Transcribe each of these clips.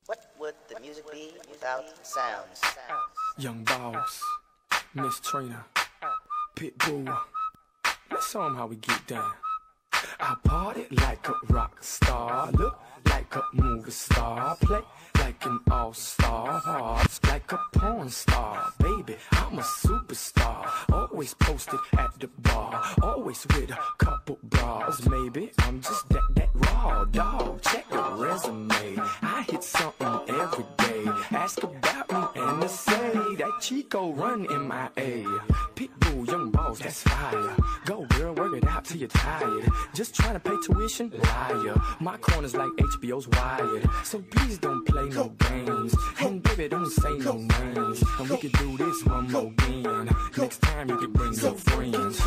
What would the music be without sounds? Young Boss, Miss Trina, Pitbull. Let's show 'em how we get down. I party like a rock star, look like a movie star, play like an all-star, hearts like a porn star. Baby, I'm a superstar, always posted at the bar, always with a couple bras. Maybe I'm just that raw dog. Check the resume, I hit something every day. Ask about me and they say that Chico run MIA. Pitbull, Young Boss, that's fire. Go girl, work it out till you're tired. Just trying to pay tuition, liar. My corner's like HBO's Wired, so please don't play no games. And baby, don't say no names. And we can do this one more again. Next time you can bring your friends,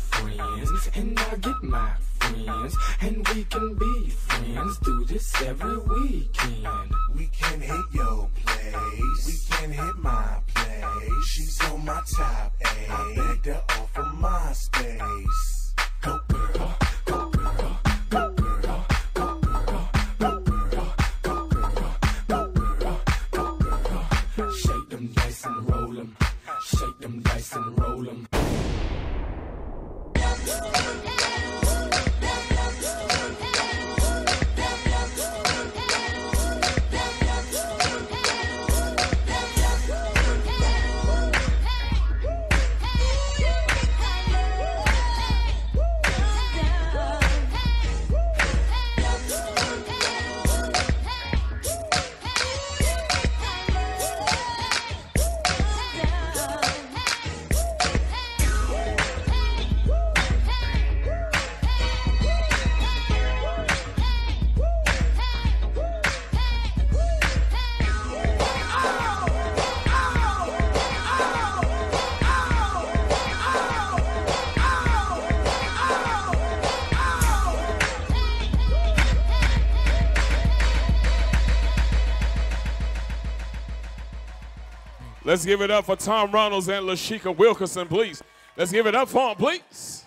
and I'll get my friends, and we can be friends. Do this every weekend. We can hit your place, we can hit my place. She's on my top A, I begged her off of my space. Go girl, go girl, go girl, go girl, go girl, go girl, go girl, go girl. Shake them dice and roll them, shake them dice and roll them. Let's give it up for Tom Ronalds and Lashika Wilkerson, please. Let's give it up for them, please.